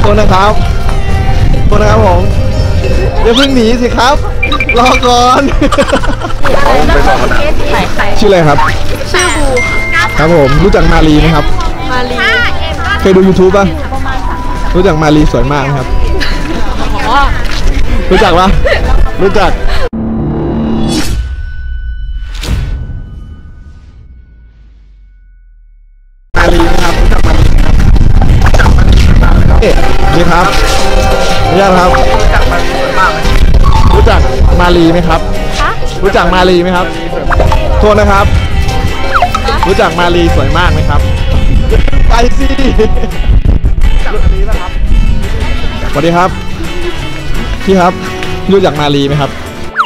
ษนะครับโทษนะครับผมอย่าเพิ่งหนีสิครับรอก่อนชื่ออะไรครับชื่อบูครับผมรู้จักมาลีไหมครับมาลีเคยดู YouTube ป่ะรู้จักมาลีสวยมากครับรู้จักปะรู้จักมาลีนะครับรู้จักมาลีครับนี่ครับนี่ครับรู้จักมาลีสวยมากไหมรู้จักมาลีไหมครับรู้จักมาลีไหมครับโทษนะครับรู้จักมาลีสวยมากไหมครับไปสิจักมาลีนะครับสวัสดีครับพี่ครับรู้จักมาลีไหมครับ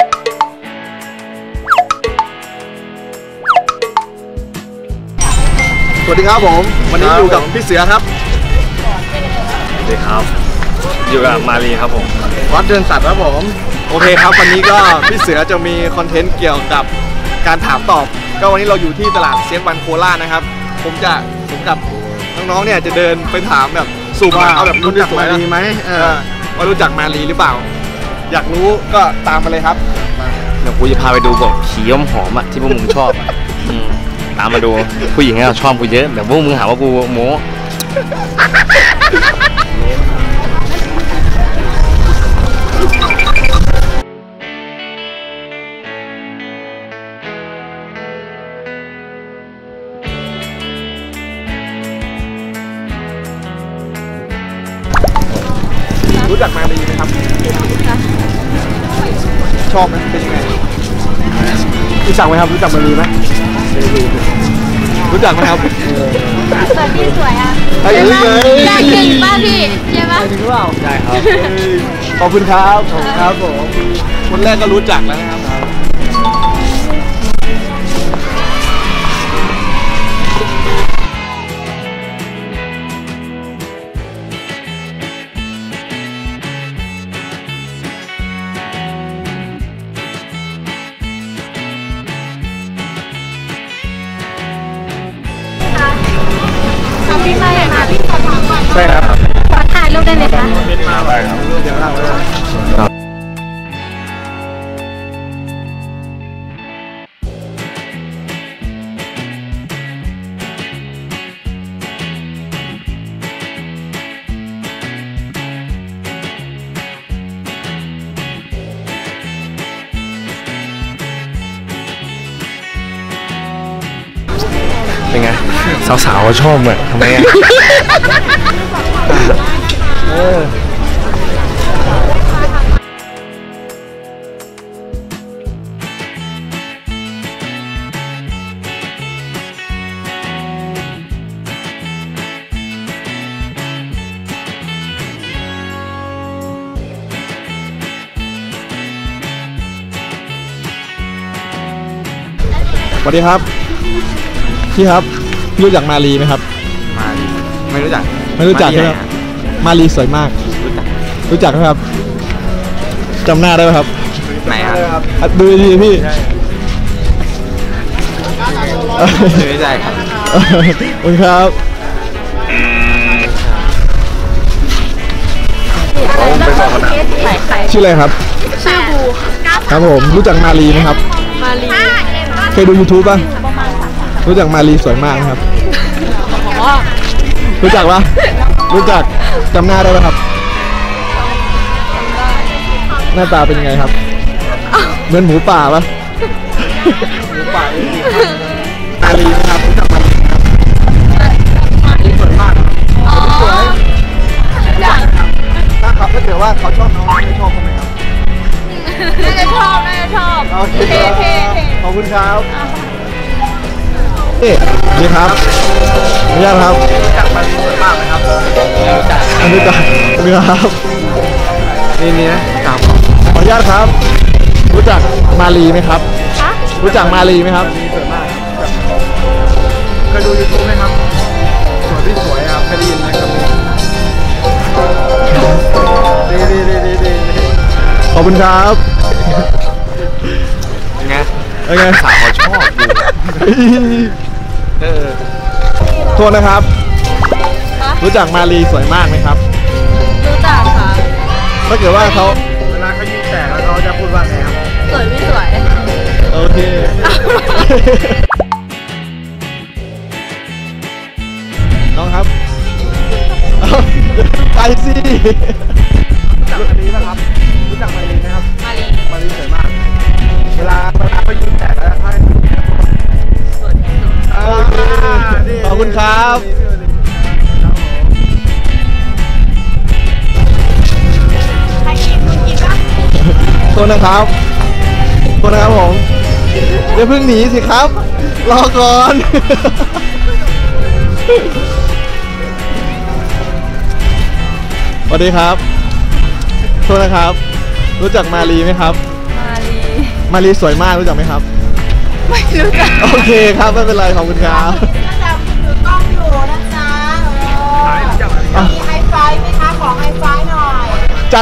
สวัสดีครับผมวันนี้อยู่กับพี่เสือครับสวัสดีครับอยู่กับมาลีครับผมวัดเดินสัตว์ครับผมโอเคครับวันนี้ก็พี่เสือจะมีคอนเทนต์เกี่ยวกับการถามตอบก็วันนี้เราอยู่ที่ตลาดเซียงวันโคราชนะครับผมกับน้องๆเนี่ยจะเดินไปถามแบบสุ่มเอาแบบรู้จักมาลีไหมว่ารู้จักมาลีหรือเปล่าอยากรู้ก็ตามมาเลยครับเดี๋ยวกูจะพาไปดูบอกผีย้อมหอมที่พวกมึงชอบตามมาดูผู้หญิงเราชอบกูเยอะแต่พวกมึงหาว่ากูโม้รู้จักมาลีไหมครับชอบไหมเป็นยังไงรู้จักไหมครับรู้จักมาลีไหมรู้จักไหมครับสวยพี่สวยอ่ะได้จริงป่ะพี่ใช่ป่ะจริงหรือเปล่าใช่ครับขอบคุณครับครับผมคนแรกก็รู้จักแล้วนะครับพี่มาเลยนะพี่ขอถามก่อนใช่ครับขอถ่ายรูปได้ไหมคะเป็นมาได้ครับเดี๋ยวเราเป็นไงสาวๆชอบเหมือนทำไมอ่ะสวัสดีครับพี่ครับรู้จักมาลีไหมครับมาลีไม่รู้จักใช่ไหมมาลีสวยมากรู้จักไหมครับจำหน้าได้ไหมครับไหนครับดูดีพี่ไม่ใช่ครับขอบคุณครับชื่ออะไรครับชื่อบูครับผมรู้จักมาลีไหมครับมาลีเคยดู YouTube ป่ะรู้จักมาลีสวยมากครับรู้จักปะรู้จักจำหน้าได้ไหมครับหน้าตาเป็นยังไงครับเหมือนหมูป่าปะหมูป่ามาลีนะครับรู้จักมาลีครับมาลีสวยมากสวยถ้าเกิดว่าเขาชอบน้องไม่ชอบเขาไหมครับน่าจะชอบโอเคขอบคุณครับนี่ครับนี่ครับรู้จักมาลีสวยมากไหมครับรู้จักครับนี่นะครับขออนุญาตครับรู้จักมาลีไหมครับรู้จักมาลีไหมครับสวยมากเคยดู YouTube ไหมครับสวยที่สวยครับเคยได้ยินไหมครับดีขอบคุณครับไงสาวเขาชอบดูโทษนะครับรู้จักมาลีสวยมากไหมครับจักค่ะถ้าเกิดว่าเขาเวลาเขายิงแตกแล้วเขาจะพูดว่าไงครับสวยไม่สวยโอเค น้องครับเอาไปสิรู้จักมารีไหมครับรู้จักมารีไหมครับมาลีมารีสวยมากเวลาเขายิงแตกแล้วให้สวยที่สุดโอเคขอบคุณครับใครกินคุณกินป่ะโทษนะครับโทษนะครับผมอย่าเพิ่งหนีสิครับ รอก่อน สวัสดีครับโทษนะครับ รู้จักมารีไหมครับมาลีมารีสวยมากรู้จักไหมครับไม่รู้จักโอเคครับไม่เป็นไรขอบคุณครับก็จะถือกล้องอยู่นะจ๊ะมีไฮไฟไหมคะ ขอไฮไฟหน่อยจัด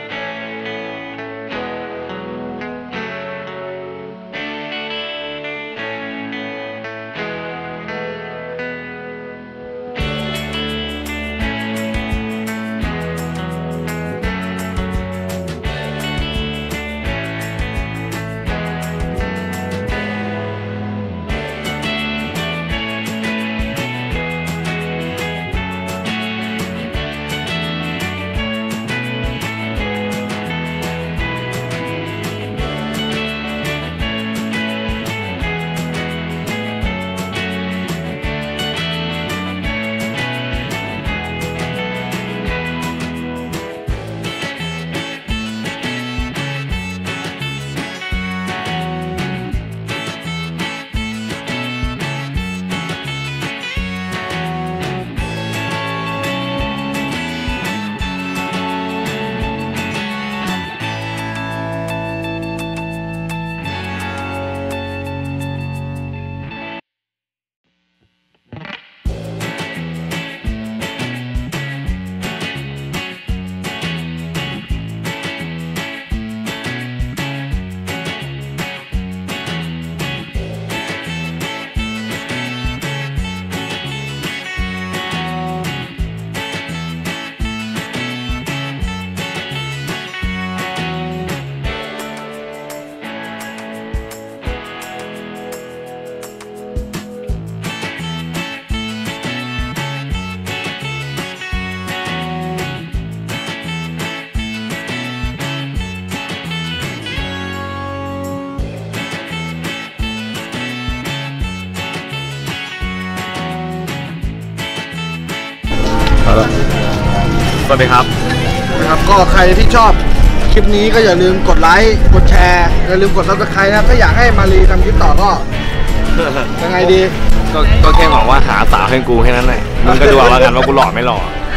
สวัสดีครับนะครับก็ใครที่ชอบคลิปนี้ก็อย่าลืมกดไลค์กดแชร์อย่าลืมกดซับสไครต์นะถ้าอยากให้มารีทำคลิปต่อก็ยังไงดีก็แค่หวังว่าหาสาวให้กูแค่นั้นแหละมึงก็ดูเอาแล้วกันว่ากูหล่อไม่หล่อ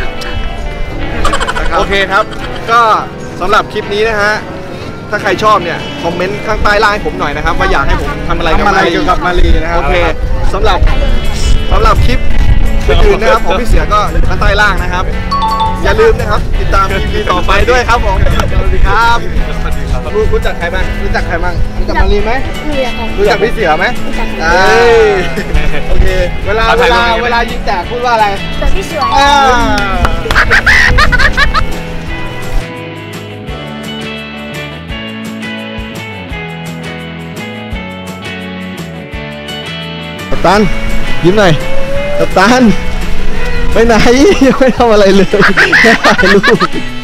โอเคครับ ก็สำหรับคลิปนี้นะฮะถ้าใครชอบเนี่ยคอมเมนต์ข้างใต้ล่างให้ผมหน่อยนะครับว่าอยากให้ผมทำอะไรกับทำอะไรมารีเกี่ยวกับมารีนะครับโอเคสำหรับคลิปอื่นๆนะครับของพี่เสือก็อยู่ข้างใต้ล่างนะครับ อย่าลืมนะครับติดตาม EP ต่อไปด้วยครับผมสวัสดีครับรู้จักใครบ้างรู้จักใครบ้างรู้จักมารีไหมรู้จักค่ะรู้จักพี่เสือไหมรู้จักเอ้ยโอเคเวลายิงแตกพูดว่าอะไรสวยที่สวยอ่ากัปตันยิ้มหน่อยกัปตันไปไหนยังไม่ทำอะไรเลยแค่ถ่ายรูป